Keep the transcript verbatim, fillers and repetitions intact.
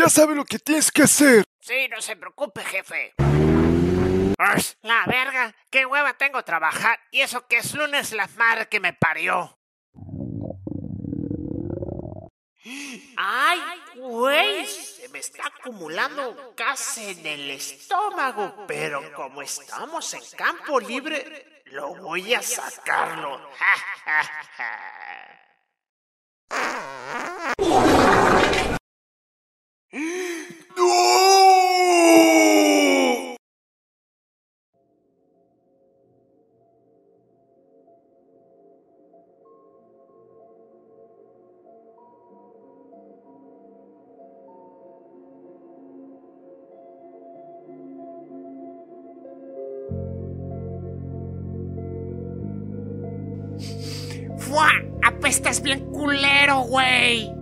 Ya sabe lo que tienes que hacer. Sí, no se preocupe, jefe. Ush, la verga, qué hueva tengo trabajar. Y eso que es lunes, la madre que me parió. Ay, güey, se me está acumulando gas en el estómago. Pero como estamos en campo libre, lo voy a sacarlo. ¡No! ¡Fua! ¡Apestas bien culero, güey!